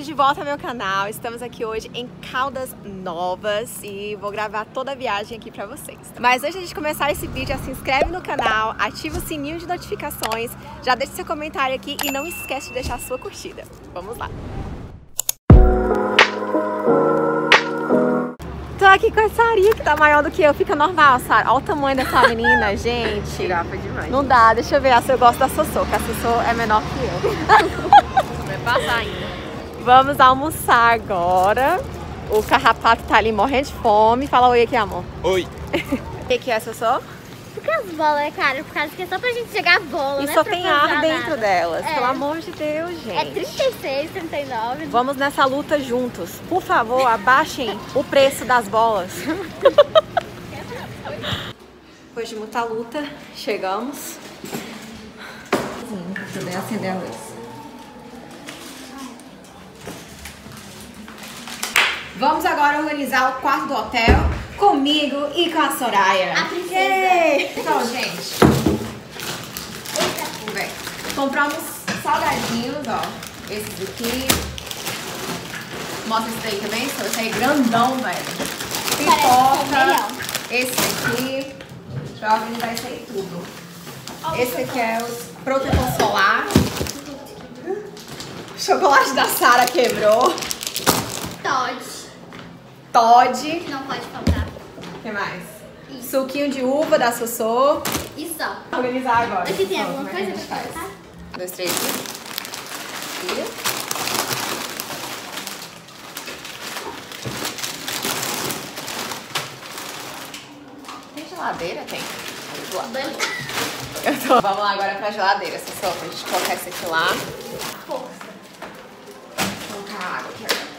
bem-vindos de volta ao meu canal. Estamos aqui hoje em Caldas Novas e vou gravar toda a viagem aqui pra vocês. Mas antes de começar esse vídeo, já se inscreve no canal, ativa o sininho de notificações, já deixa seu comentário aqui e não esquece de deixar a sua curtida. Vamos lá! Tô aqui com a Sarinha, que tá maior do que eu. Fica normal, Sara. Olha o tamanho dessa menina, gente. Girafa demais. Não dá, deixa eu ver. Eu gosto da Sossô, que a Sossô é menor que eu. Vai passar ainda. Vamos almoçar agora. O carrapato tá ali morrendo de fome. Fala oi aqui, amor. Oi. O que é, Sossô? Porque as bolas é caro, por causa que é só pra gente jogar bola, E né? só tem ar dentro delas. É. Pelo amor de Deus, gente. É 36, 39. Vamos nessa luta juntos. Por favor, abaixem o preço das bolas. Depois de muita luta, chegamos. Pra poder acender a luz. Vamos agora organizar o quarto do hotel comigo e com a Soraya. A princesa. Yay! Então, gente, vamos ver. Compramos salgadinhos, ó. Esses aqui. Mostra esse daí também, esse aí é grandão, velho. Pipoca. Esse aqui. Deixa eu organizar isso aí tudo. Esse aqui é o protetor solar. O chocolate da Sara quebrou. Todd. Não pode faltar. O que mais? Isso. Suquinho de uva da Sossô. E só. Vou organizar agora. Aqui tem Então, alguma como é que coisa a gente pra faz? colocar? 1, 2, 3 aqui. Tem geladeira? Tem. Vamos lá agora pra geladeira, Sossô, pra gente colocar isso aqui lá. Força. Vou colocar água aqui agora.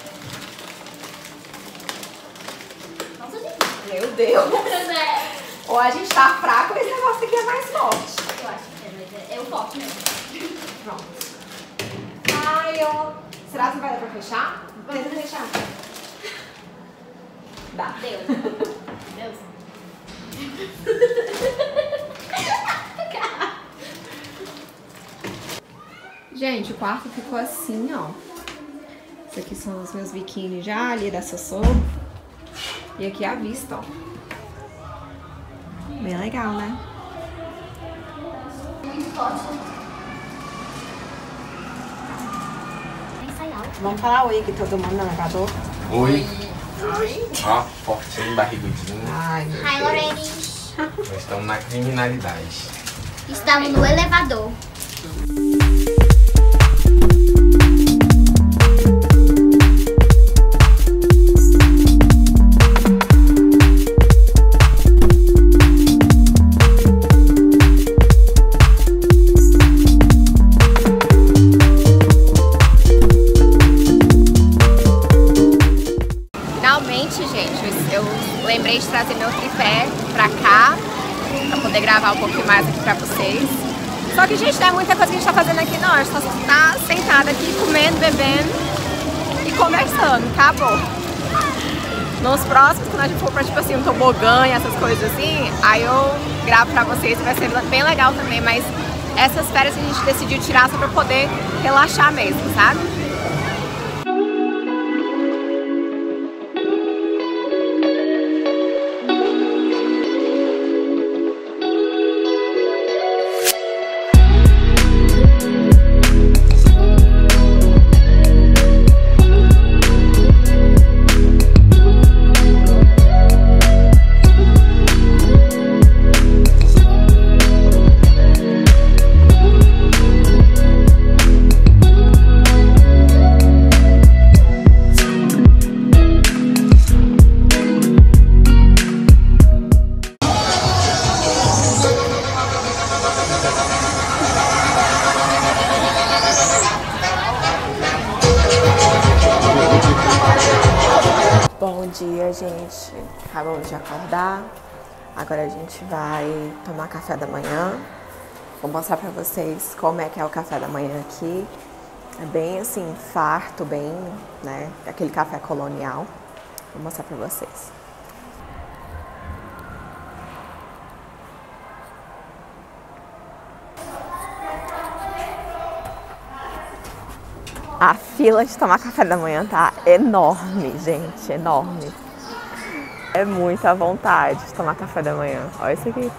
Nossa, gente. Meu Deus! É. Ou a gente tá fraco ou esse negócio aqui é mais forte. Eu acho que é, mas é o forte mesmo. Pronto. Ai, ó. Será que vai dar pra fechar? Tenta fechar. Dá. Deus. Deus. Gente, o quarto ficou assim, ó. Esses aqui são os meus biquínis já, ali da Sossô. E aqui é a vista, ó. Bem legal, né? Muito forte. Nem sai alto. Vamos falar oi aqui todo mundo no elevador. Oi. Ó, fortinho, barrigudinho. Ai, meu Hi, Deus. Lorene. Nós estamos na criminalidade. Estamos no elevador. Finalmente, gente, eu lembrei de trazer meu tripé pra cá, pra poder gravar um pouquinho mais aqui pra vocês. Só que, gente, não é muita coisa que a gente tá fazendo aqui, não. A gente só tá sentada aqui, comendo, bebendo e conversando. Acabou. Nos próximos, quando a gente for pra, tipo assim, um tobogã e essas coisas assim, aí eu gravo pra vocês e vai ser bem legal também. Mas essas férias a gente decidiu tirar só pra poder relaxar mesmo, sabe? Bom dia, gente. Acabamos de acordar. Agora a gente vai tomar café da manhã. Vou mostrar pra vocês como é que é o café da manhã aqui. É bem assim, farto, bem, né? Aquele café colonial. Vou mostrar pra vocês. A fila de tomar café da manhã tá enorme, gente, enorme. É muita vontade de tomar café da manhã. Olha isso aqui.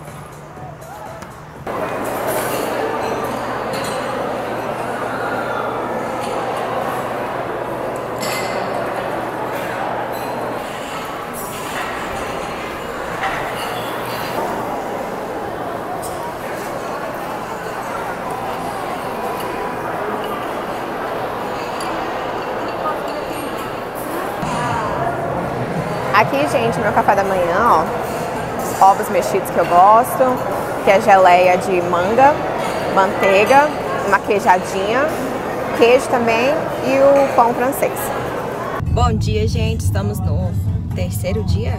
Aqui, gente, meu café da manhã, ó, os ovos mexidos que eu gosto, que é geleia de manga, manteiga, uma queijadinha, queijo também e o pão francês. Bom dia, gente, estamos no terceiro dia?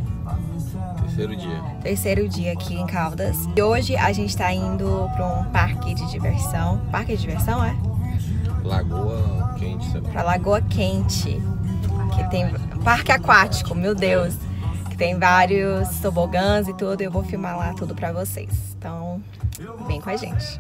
Terceiro dia aqui em Caldas. E hoje a gente tá indo para um parque de diversão. Parque de diversão, é? Lagoa Quente, sabe? Pra Lagoa Quente, que tem parque aquático, meu Deus, que tem vários tobogãs e tudo. Eu vou filmar lá tudo pra vocês, então vem com a gente.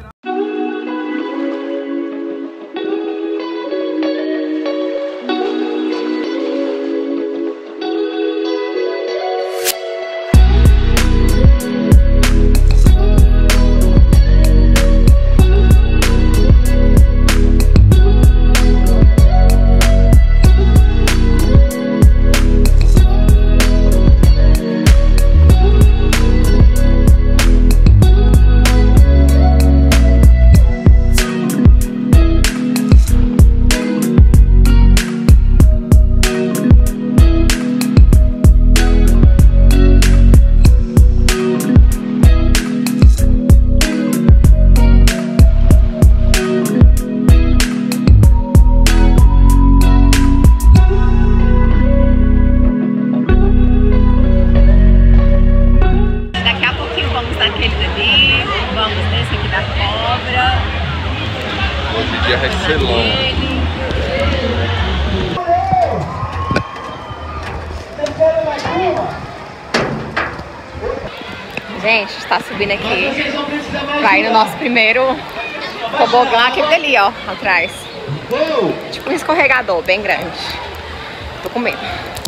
Gente, está subindo aqui pra ir no nosso primeiro tobogã, aquele ali, ó, atrás. Tipo um escorregador bem grande. Tô com medo.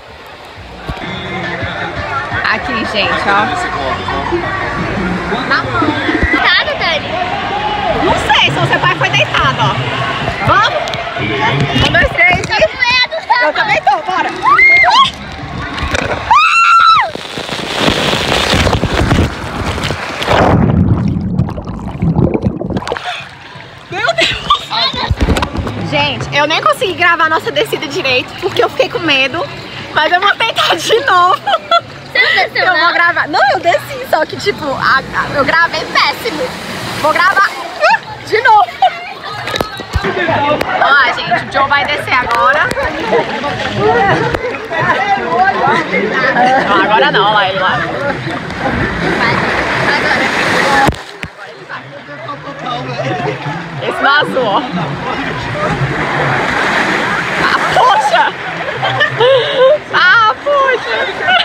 Aqui, gente, ó. Na mão. Deitado, Dani? Não sei, se seu pai foi deitado, ó. Vamos? 1, 2, 3 e... Eu também tô, bora. Gente, eu nem consegui gravar a nossa descida direito porque eu fiquei com medo, mas eu vou tentar de novo. Você não desceu, eu vou gravar. Não, eu desci, só que tipo, eu gravei péssimo. Vou gravar de novo. Ó, gente, o Joe vai descer agora. Não, agora não, lá ele lá. Esse no azul, ó. Ah, poxa! Ah, poxa!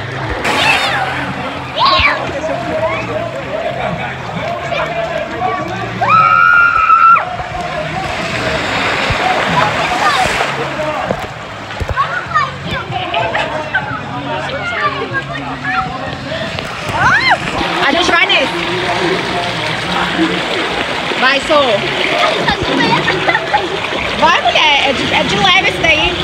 A gente vai nesse. Vai, Sô. Vai, mulher. É de leve esse daí.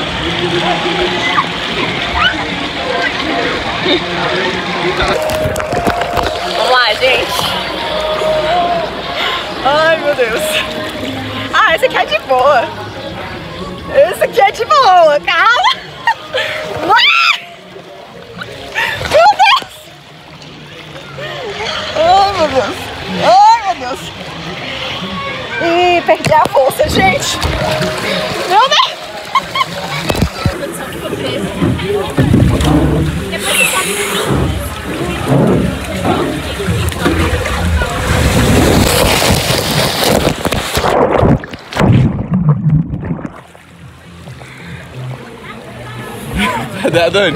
Vamos lá, gente. Ai, meu Deus. Ah, esse aqui é de boa. Esse aqui é de boa. Calma. Meu Deus. Ai, meu Deus. Ai, meu Deus. Ih, perdi a força, gente. Meu Deus. Cadê a Dani?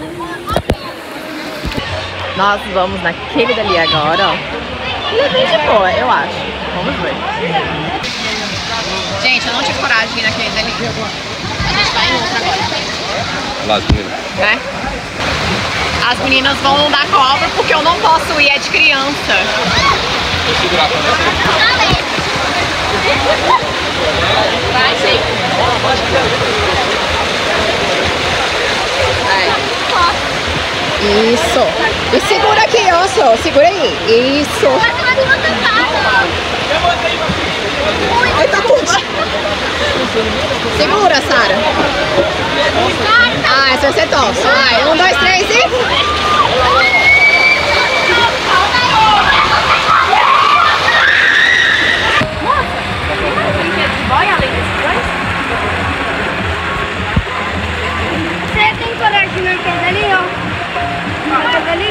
Nós vamos naquele dali agora, ó. Ele é bem de boa, eu acho. Vamos ver. Gente, eu não tive coragem de ir naquele ali. A gente vai em outro agora. Lá, as meninas. Né? As meninas vão dar cobra porque eu não posso ir, é de criança. Vou segurar pra você. Vai, gente. Isso. E segura aqui, ó, só. Segura aí. Isso. Ai, tá puxa. Segura, Sara. Ah, essa você tosse. Vai, 1, 2, 3 e... Você tem coragem de não ter ali, ó? Ali?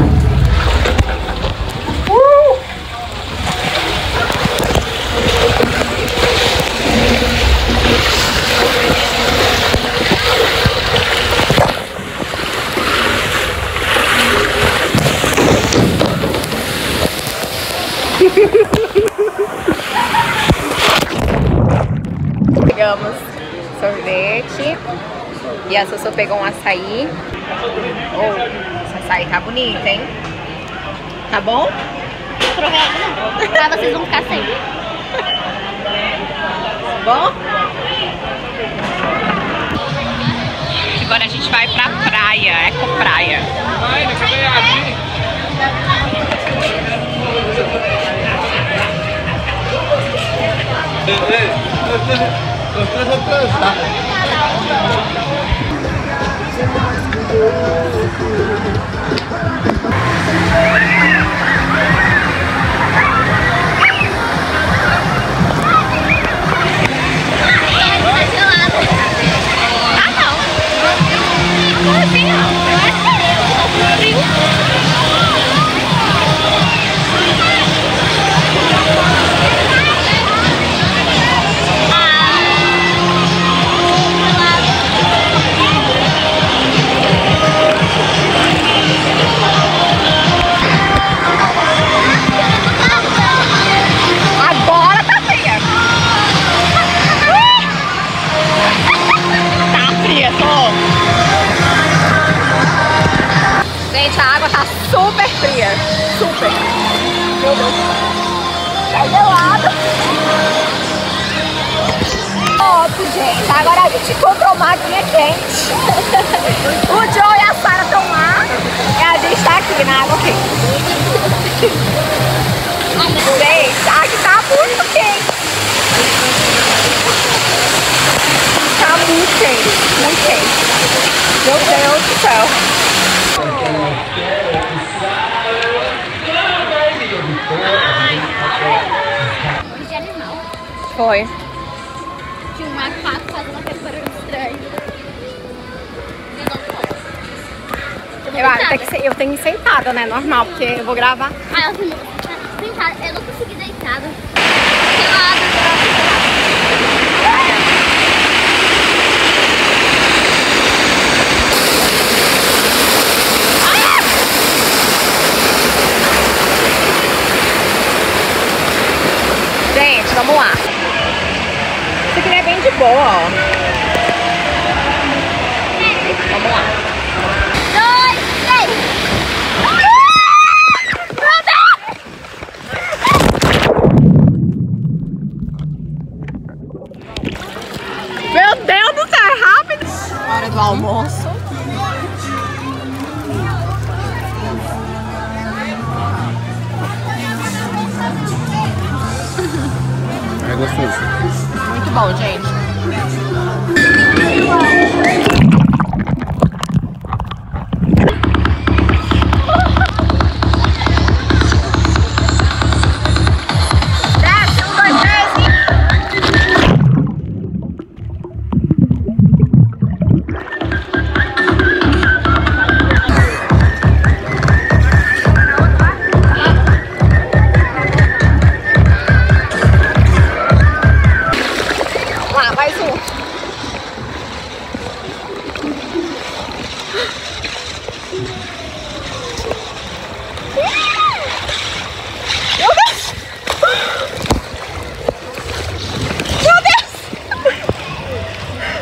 Pegamos sorvete e a Sossô pegou um açaí. Oh, esse açaí tá bonito, hein? Tá bom? Não provei não. Pra vocês vão ficar sem. Bom? Agora a gente vai pra praia, Ecopraia. Gente, a água tá super fria. Super. Meu Deus. Tá gelado. Ótimo, gente. Agora a gente comprou uma aguinha quente. O Joe e a Sara estão lá. E a gente tá aqui na água quente. Gente, a água tá muito quente. Tá muito quente. Muito quente. Meu Deus do céu. De animal. Foi. Tinha um macaco fazendo aquele barulho estranho. Eu acho que eu tenho que ir sentada, né? Normal, porque eu vou gravar. Ah, eu fui sentada. Eu não consegui deitada. Gelado. Gente, vamos lá. Isso aqui é bem de boa, ó. Vamos lá. 2, 3. Meu Deus do céu, é rápido. Hora do almoço. É gostoso. Muito bom, gente. Desce, 1, 2, 3 e... Lá, mais um.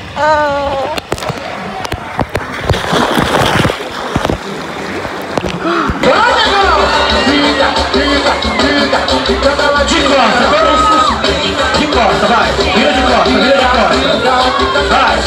De costa, vai. Vira de costa, vira de costa. Vai.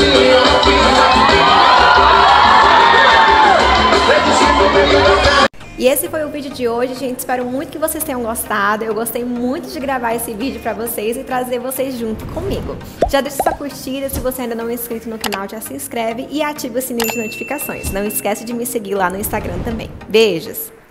E esse foi o vídeo de hoje, gente. Espero muito que vocês tenham gostado. Eu gostei muito de gravar esse vídeo pra vocês e trazer vocês junto comigo. Já deixa sua curtida, se você ainda não é inscrito no canal, já se inscreve e ativa o sininho de notificações. Não esquece de me seguir lá no Instagram também. Beijos!